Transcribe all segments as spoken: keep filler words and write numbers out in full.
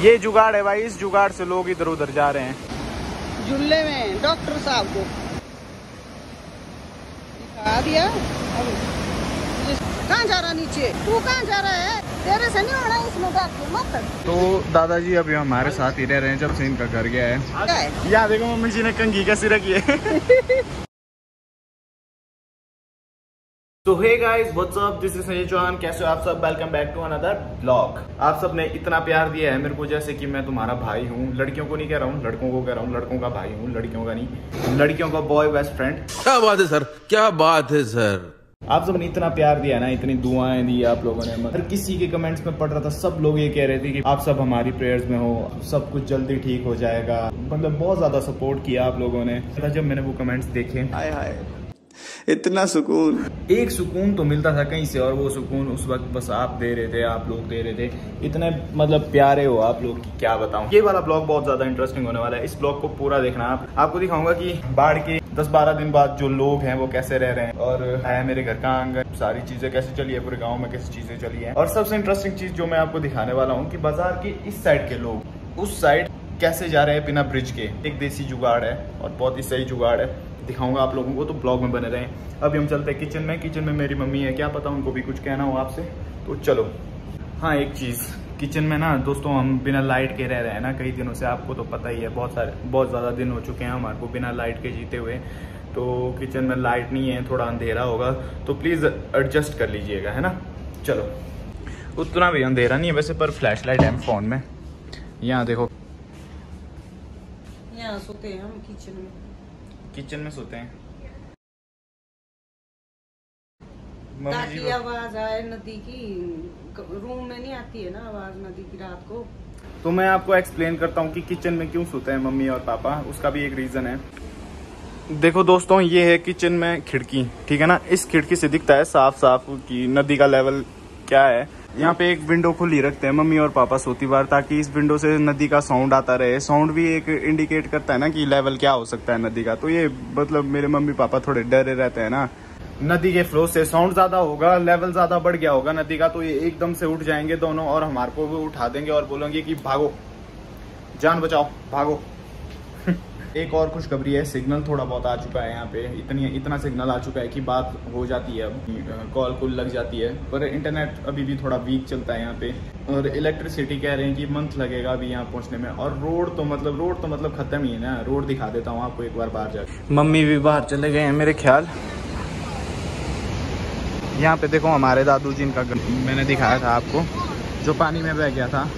ये जुगाड़ है भाई, इस जुगाड़ से लोग इधर उधर जा रहे हैं। झूले में डॉक्टर साहब को दिखा दिया। कहाँ जा रहा नीचे? तू कहाँ जा रहा है? तेरे से नहीं होना इसमें बैठ मत। तो दादाजी अभी हमारे साथ ही रह रहे हैं जब से इनका घर गया है। यहाँ देखो मम्मी जी ने कंघी कैसी रखी है। तो hey guys what's up, this is Sanjay Chauhan. कैसे हो आप सब? Welcome back to another blog. आप सब ने इतना प्यार दिया है मेरे को जैसे कि मैं तुम्हारा भाई हूँ। लड़कियों को नहीं कह रहा हूँ, लड़कों को कह रहा हूँ। लड़कों का भाई हूँ, लड़कियों का नहीं, लड़कियों का बॉय बेस्ट फ्रेंड। क्या बात है सर, क्या बात है सर। आप सब ने इतना प्यार दिया ना, इतनी दुआएं दी आप लोगों ने। हर किसी के कमेंट्स में पढ़ रहा था, सब लोग ये कह रहे थे कि आप सब हमारी प्रेयर्स में हो, सब कुछ जल्दी ठीक हो जाएगा। मतलब बहुत ज्यादा सपोर्ट किया आप लोगों ने। जब मैंने वो कमेंट्स देखे, हाय हाय इतना सुकून, एक सुकून तो मिलता था कहीं से, और वो सुकून उस वक्त बस आप दे रहे थे, आप लोग दे रहे थे। इतने मतलब प्यारे हो आप लोग की क्या बताऊं। ये वाला ब्लॉग बहुत ज्यादा इंटरेस्टिंग होने वाला है, इस ब्लॉग को पूरा देखना। आप आपको दिखाऊंगा कि बाढ़ के दस बारह दिन बाद जो लोग हैं वो कैसे रह रहे हैं, और है मेरे घर का आंगन, सारी चीजें कैसे चली है, पूरे गाँव में कैसी चीजें चली है। और सबसे इंटरेस्टिंग चीज जो मैं आपको दिखाने वाला हूँ कि बाजार के इस साइड के लोग उस साइड कैसे जा रहे हैं बिना ब्रिज के। एक देसी जुगाड़ है और बहुत ही सही जुगाड़ है, दिखाऊंगा आप लोगों को, तो ब्लॉग में बने रहें। अभी हम चलते हैं किचन में। किचन में मेरी मम्मी है, क्या पता उनको भी कुछ कहना हो आपसे, तो चलो। हाँ एक चीज़, किचन में ना दोस्तों हम बिना लाइट के रह रहे हैं ना कई दिनों से, आपको तो पता ही है। बहुत सारे बहुत ज़्यादा दिन हो चुके हैं हमारे को बिना लाइट के जीते हुए। तो किचन में लाइट नहीं है, थोड़ा अंधेरा होगा, तो प्लीज़ एडजस्ट कर लीजिएगा, है ना। चलो, उतना भी अंधेरा नहीं है वैसे, पर फ्लैश लाइट है फ़ोन में। यहाँ देखो, यहाँ सोते हैं हम किचन में। किचन में सोते हैं। ताकि आवाज आए नदी की, रूम में नहीं आती है ना आवाज नदी की रात को। तो मैं आपको एक्सप्लेन करता हूँ कि किचन में क्यों सोते हैं मम्मी और पापा, उसका भी एक रीजन है। देखो दोस्तों, ये है किचन में खिड़की, ठीक है ना। इस खिड़की से दिखता है साफ साफ कि नदी का लेवल क्या है। यहाँ पे एक विंडो खुली रखते हैं मम्मी और पापा सोती बार, ताकि इस विंडो से नदी का साउंड आता रहे। साउंड भी एक इंडिकेट करता है ना कि लेवल क्या हो सकता है नदी का। तो ये मतलब मेरे मम्मी पापा थोड़े डरे रहते हैं ना, नदी के फ्लो से साउंड ज्यादा होगा, लेवल ज्यादा बढ़ गया होगा नदी का, तो ये एकदम से उठ जाएंगे दोनों और हमारे को भी उठा देंगे और बोलेंगे कि भागो, जान बचाओ, भागो। एक और खुशखबरी है, सिग्नल थोड़ा बहुत आ चुका है यहाँ पे। इतनी इतना सिग्नल आ चुका है कि बात हो जाती है, अब कॉल कुल लग जाती है। पर इंटरनेट अभी भी थोड़ा वीक चलता है यहाँ पे, और इलेक्ट्रिसिटी कह रहे हैं कि मंथ लगेगा अभी यहाँ पहुँचने में। और रोड तो मतलब रोड तो मतलब खत्म ही है ना। रोड दिखा देता हूँ आपको एक बार बाहर जाकर। मम्मी भी बाहर चले गए हैं मेरे ख्याल। यहाँ पे देखो हमारे दादू जी का, मैंने दिखाया था आपको, जो पानी में बह गया था।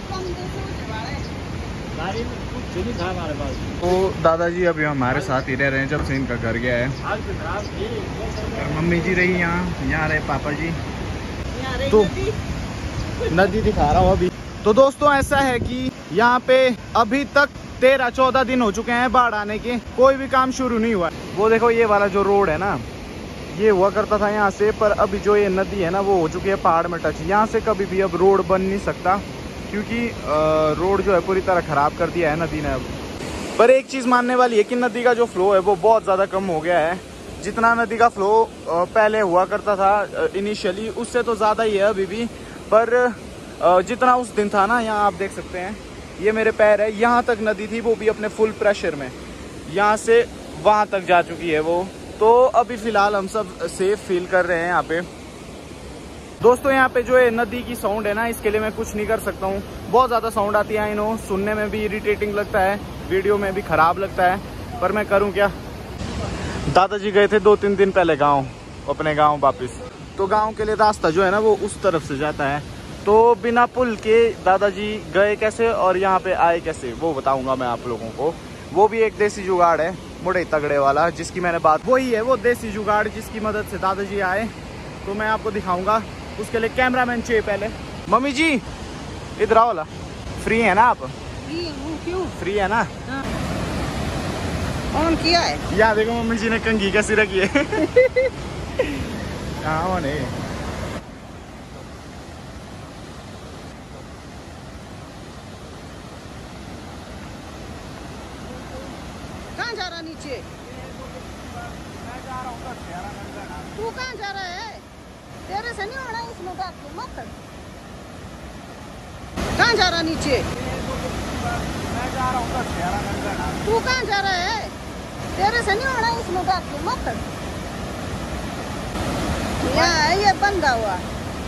तो दादाजी अभी हमारे साथ ही रह रहे हैं जब से इनका घर गया है। और मम्मी जी रही यहाँ, यहाँ रहे पापा जी। तो नदी दिखा रहा हूँ अभी। तो दोस्तों ऐसा है कि यहाँ पे अभी तक तेरह चौदह दिन हो चुके हैं बाढ़ आने के, कोई भी काम शुरू नहीं हुआ। वो देखो ये वाला जो रोड है ना, ये हुआ करता था यहाँ से, पर अभी जो ये नदी है ना वो हो चुकी है पहाड़ में टच। यहाँ से कभी भी अब रोड बन नहीं सकता, क्योंकि रोड जो है पूरी तरह खराब कर दिया है नदी ने अब। पर एक चीज़ मानने वाली है कि नदी का जो फ्लो है वो बहुत ज़्यादा कम हो गया है। जितना नदी का फ्लो पहले हुआ करता था इनिशियली, उससे तो ज़्यादा ही है अभी भी। पर जितना उस दिन था ना, यहाँ आप देख सकते हैं, ये मेरे पैर है, यहाँ तक नदी थी, वो भी अपने फुल प्रेशर में। यहाँ से वहाँ तक जा चुकी है वो। तो अभी फ़िलहाल हम सब सेफ फील कर रहे हैं यहाँ पे। दोस्तों यहाँ पे जो है नदी की साउंड है ना, इसके लिए मैं कुछ नहीं कर सकता हूँ। बहुत ज़्यादा साउंड आती है, इन्हों सुनने में भी इरिटेटिंग लगता है, वीडियो में भी ख़राब लगता है, पर मैं करूँ क्या। दादाजी गए थे दो तीन दिन पहले गांव, अपने गांव वापस। तो गांव के लिए रास्ता जो है ना वो उस तरफ से जाता है। तो बिना पुल के दादाजी गए कैसे और यहाँ पे आए कैसे, वो बताऊँगा मैं आप लोगों को। वो भी एक देसी जुगाड़ है, मुड़े तगड़े वाला, जिसकी मैंने बात, वही है वो देसी जुगाड़ जिसकी मदद से दादाजी आए। तो मैं आपको दिखाऊँगा, उसके लिए कैमरामैन चाहिए पहले। मम्मी जी इधर आओ, फ्री है ना आप? फ्री हूँ, क्यों? फ्री है ना? हाँ। ऑन किया है। यहाँ देखो मम्मी जी ने कंघी कैसी रखी है। हाँ वो नहीं, कहाँ जा रहा नीचे? तू कहाँ जा रहा है? तेरे से नहीं होना इसमें बैठ मत। कहाँ जा रहा नीचे? जा रहा हूँ बस ग्यारह घंटा। तू कहाँ जा रहा है? तेरे से नहीं होना इसमें बात तो मत। यहाँ ये बंदा हुआ।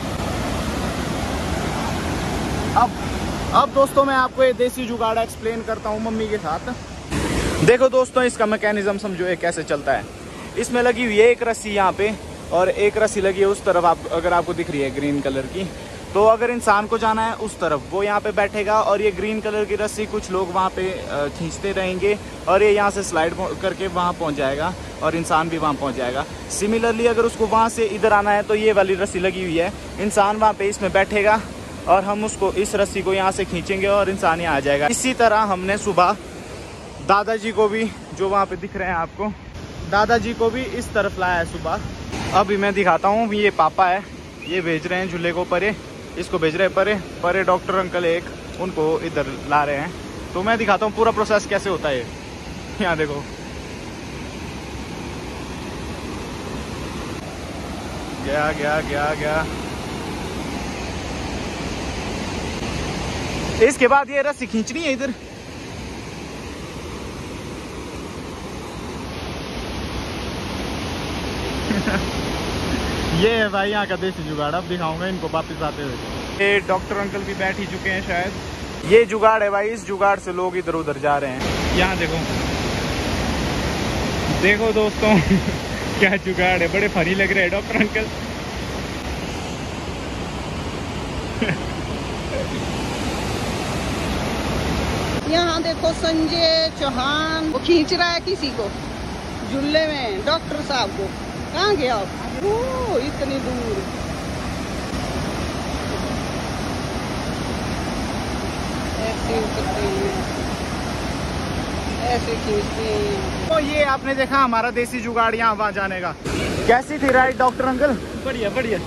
अब अब दोस्तों मैं आपको ये देसी जुगाड़ एक्सप्लेन करता हूँ मम्मी के साथ। देखो दोस्तों, इसका मैकेनिज्म समझो ये कैसे चलता है। इसमें लगी हुई है एक रस्सी यहाँ पे और एक रस्सी लगी है उस तरफ, आप अगर आपको दिख रही है ग्रीन कलर की। तो अगर इंसान को जाना है उस तरफ, वो यहाँ पे बैठेगा और ये ग्रीन कलर की रस्सी कुछ लोग वहाँ पे खींचते रहेंगे और ये यहाँ से स्लाइड करके वहाँ पहुँच जाएगा और इंसान भी वहाँ पहुँच जाएगा। सिमिलरली अगर उसको वहाँ से इधर आना है तो ये वाली रस्सी लगी हुई है, इंसान वहाँ पे इसमें बैठेगा और हम उसको इस रस्सी को यहाँ से खींचेंगे और इंसान यहाँ आ जाएगा। इसी तरह हमने सुबह दादाजी को भी, जो वहाँ पे दिख रहे हैं आपको, दादाजी को भी इस तरफ लाया है सुबह। अभी मैं दिखाता हूँ, ये पापा है, ये भेज रहे हैं झूले को परे, इसको भेज रहे हैं परे परे डॉक्टर अंकल एक, उनको इधर ला रहे हैं। तो मैं दिखाता हूँ पूरा प्रोसेस कैसे होता है। यहाँ देखो, गया गया गया गया। इसके बाद ये रस्सी खींचनी है इधर। ये है भाई यहाँ का देसी जुगाड़। अब दिखाऊंगा इनको वापस आते हुए। ये डॉक्टर अंकल भी बैठ ही चुके हैं शायद। ये जुगाड़ है भाई, इस जुगाड़ से लोग इधर उधर जा रहे हैं। यहाँ देखो देखो दोस्तों क्या जुगाड़ है, बड़े फनी लग रहे हैं डॉक्टर अंकल। यहाँ देखो संजय चौहान, वो खींच रहा है किसी को झूले में, डॉक्टर साहब को। कहाँ गया आप? ओ, इतनी दूर। ऐसे उतरते हैं, ऐसे खींचते हैं। तो ये आपने देखा हमारा देसी जुगाड़ यहाँ वहाँ जाने का। कैसी थी राइड डॉक्टर अंकल? बढ़िया बढ़िया।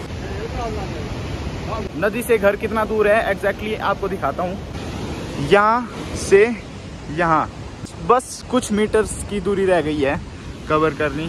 नदी से घर कितना दूर है एग्जैक्टली आपको दिखाता हूँ। यहाँ से यहाँ बस कुछ मीटर्स की दूरी रह गई है कवर करनी।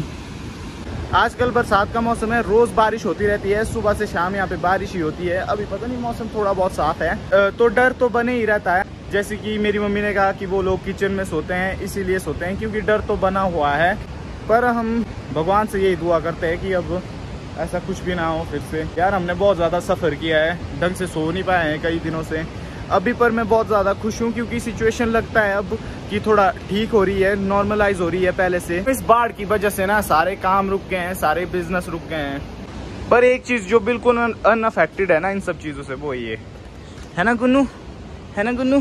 आजकल बरसात का मौसम है, रोज बारिश होती रहती है, सुबह से शाम यहाँ पे बारिश ही होती है। अभी पता नहीं मौसम थोड़ा बहुत साफ है तो डर तो बने ही रहता है। जैसे कि मेरी मम्मी ने कहा कि वो लोग किचन में सोते हैं इसीलिए सोते हैं क्योंकि डर तो बना हुआ है। पर हम भगवान से यही दुआ करते हैं कि अब ऐसा कुछ भी ना हो फिर से। यार हमने बहुत ज़्यादा सफ़र किया है, ढंग से सो नहीं पाए हैं कई दिनों से अभी। पर मैं बहुत ज़्यादा खुश हूँ क्योंकि सिचुएशन लगता है अब कि थोड़ा ठीक हो रही है, नॉर्मलाइज हो रही है पहले से। इस बाढ़ की वजह से ना सारे काम रुक गए हैं, सारे बिजनेस रुक गए हैं। पर एक चीज़ जो बिल्कुल अनअफेक्टेड है ना इन सब चीज़ों से, वो ये है ना गुन्नू, है ना गुन्नू,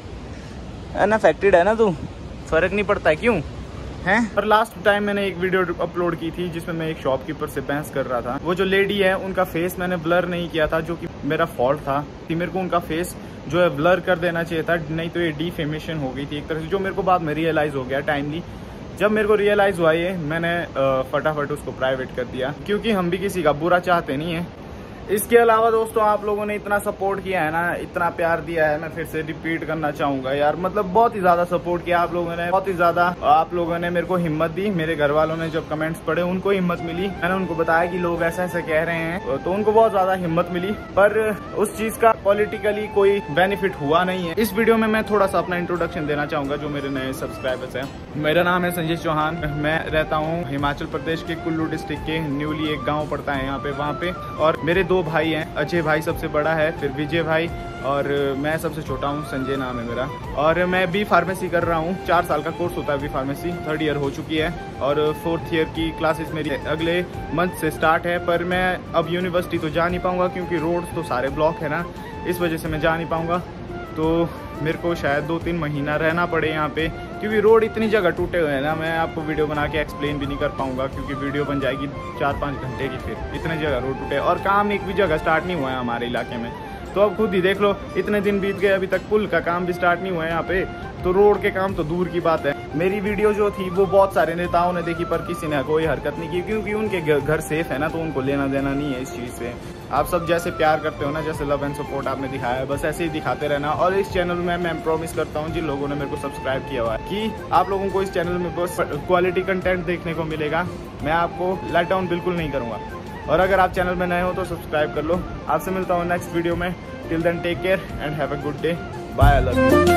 अनअफेक्टेड है ना तू, फर्क नहीं पड़ता है क्यों है। पर लास्ट टाइम मैंने एक वीडियो अपलोड की थी जिसमें मैं एक शॉपकीपर से बहस कर रहा था। वो जो लेडी है उनका फेस मैंने ब्लर नहीं किया था, जो कि मेरा फॉल्ट था कि मेरे को उनका फेस जो है ब्लर कर देना चाहिए था, नहीं तो ये डिफेमेशन हो गई थी एक तरह से, जो मेरे को बाद में रियलाइज हो गया टाइमली। जब मेरे को रियलाइज हुआ ये, मैंने फटाफट उसको प्राइवेट कर दिया क्योंकि हम भी किसी का बुरा चाहते नहीं है। इसके अलावा दोस्तों आप लोगों ने इतना सपोर्ट किया है ना, इतना प्यार दिया है, मैं फिर से रिपीट करना चाहूंगा यार। मतलब बहुत ही ज्यादा सपोर्ट किया आप लोगों ने, बहुत ही ज्यादा आप लोगों ने मेरे को हिम्मत दी। मेरे घर वालों ने जब कमेंट्स पढ़े उनको हिम्मत मिली, मैंने उनको बताया कि लोग ऐसा ऐसा कह रहे हैं तो उनको बहुत ज्यादा हिम्मत मिली। पर उस चीज का पॉलिटिकली कोई बेनिफिट हुआ नहीं है। इस वीडियो में मैं थोड़ा सा अपना इंट्रोडक्शन देना चाहूंगा जो मेरे नए सब्सक्राइबर्स हैं। मेरा नाम है संजय चौहान, मैं रहता हूँ हिमाचल प्रदेश के कुल्लू डिस्ट्रिक्ट के न्यूली एक गाँव पड़ता है यहाँ पे, वहाँ पे। और मेरे दो भाई हैं, अजय भाई सबसे बड़ा है, फिर विजय भाई, और मैं सबसे छोटा हूँ, संजय नाम है मेरा। और मैं बी फार्मेसी कर रहा हूँ, चार साल का कोर्स होता है बी फार्मेसी, थर्ड ईयर हो चुकी है और फोर्थ ईयर की क्लासेस मेरी अगले मंथ से स्टार्ट है। पर मैं अब यूनिवर्सिटी तो जा नहीं पाऊँगा क्योंकि रोड्स तो सारे ब्लॉक है ना, इस वजह से मैं जा नहीं पाऊँगा। तो मेरे को शायद दो तीन महीना रहना पड़े यहाँ पे क्योंकि रोड इतनी जगह टूटे हुए हैं ना, मैं आपको वीडियो बना के एक्सप्लेन भी नहीं कर पाऊंगा क्योंकि वीडियो बन जाएगी चार पाँच घंटे की। फिर इतने जगह रोड टूटे और काम एक भी जगह स्टार्ट नहीं हुआ है हमारे इलाके में। तो अब खुद ही देख लो, इतने दिन बीत गए अभी तक पुल का काम भी स्टार्ट नहीं हुआ है यहाँ पे, तो रोड के काम तो दूर की बात है। मेरी वीडियो जो थी वो बहुत सारे नेताओं ने देखी पर किसी ने कोई हरकत नहीं की क्योंकि उनके घर सेफ है ना, तो उनको लेना देना नहीं है इस चीज़ से। आप सब जैसे प्यार करते हो ना, जैसे लव एंड सपोर्ट आपने दिखाया है, बस ऐसे ही दिखाते रहना। और इस चैनल में मैं प्रॉमिस करता हूँ जिन लोगों ने मेरे को सब्सक्राइब किया हुआ है कि आप लोगों को इस चैनल में बस क्वालिटी कंटेंट देखने को मिलेगा, मैं आपको लेट डाउन बिल्कुल नहीं करूँगा। और अगर आप चैनल में नए हो तो सब्सक्राइब कर लो। आपसे मिलता हूँ नेक्स्ट वीडियो में। Till then take care and have a good day, bye, I love you.